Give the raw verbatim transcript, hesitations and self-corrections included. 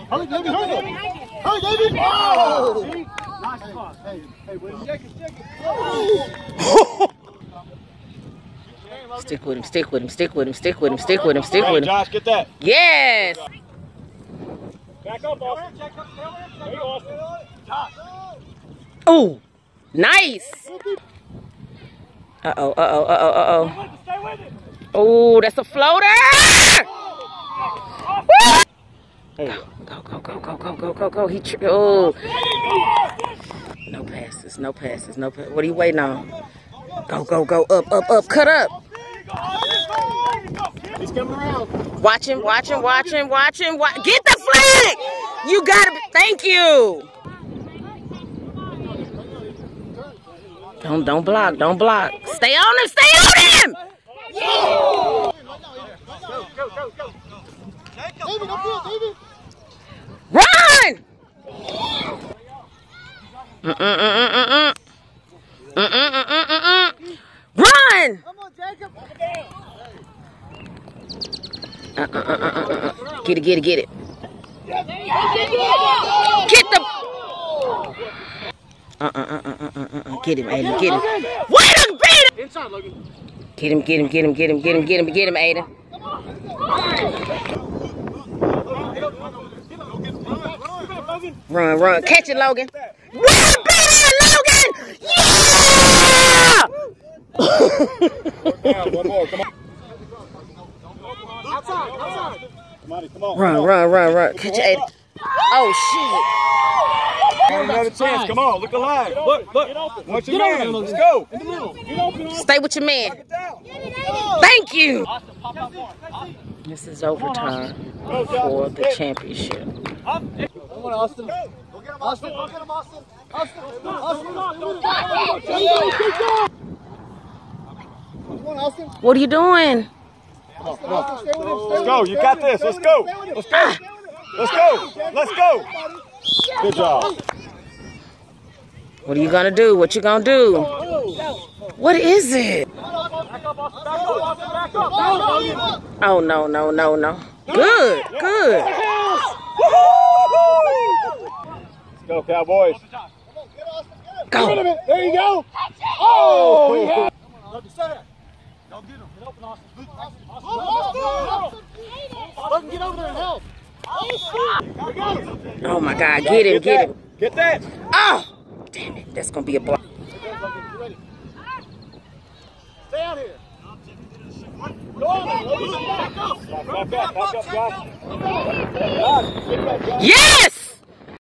Hurry, David, hurry. Hurry, David. Oh! Nice cross. Hey, hey, wait. Check it, check it. Stick with him, stick with him, stick with him, stick with him, stick with him, stick with him. Josh, get that. Yes! Back up, Austin. There you go, Austin. Oh, nice! Uh-oh, uh-oh, uh-oh, uh-oh. Oh, that's a floater! Go, go, go, go, go, go, go, go, go. He tri oh. No passes, no passes, no passes. What are you waiting on? Go, go, go, up, up, up, cut up. He's coming around. Watch him, watch him, watch him, watch him. Watch. Get the flag! You gotta be, thank you. Don't, don't block, don't block. Stay on him, stay on him! Yeah! Go, go, go, go. David, up here, David. Run! Mm-mm-mm-mm-mm. Mm-mm-mm-mm-mm. Run! Come on, Jacob. Uh-uh-uh-uh-uh. Get it, get it, get it. Get the... Uh-uh-uh-uh-uh-uh. Get him, Aiden, get him. Wait a minute! Inside, Logan. Get him, get him, get him, get him, get him, get him, get him, Aiden. Run, run. Catch it, Logan. Run, baby, Logan! Yeah! One more, come on. Outside, outside. Come on, come on. Run, run, run, run. Catch it, Aiden. Oh, Another chance, come on, look alive. Look, look. Watch your man, let's go. shit. Stay with your man. Thank you. This is overtime for the championship. Come on, Austin. Go get him, Austin. Go get him, Austin. Austin. Austin. Come on, Austin. What are you doing? Let's go. Let's go, you got this, let's go. Let's go. Let's go, let's go. Good job. What are you gonna do? What you gonna do? What is it? Oh, no, no, no, no. Good, good. Let's go, Cowboys. Go. There you go. Oh, yeah. Don't get him. Get open, Austin. Austin, get over there and help. Oh, my God. Get him, get him. Get that. Oh, damn it. That's gonna be a block. Stay out here. Back up, back up, back up, Josh. Yes!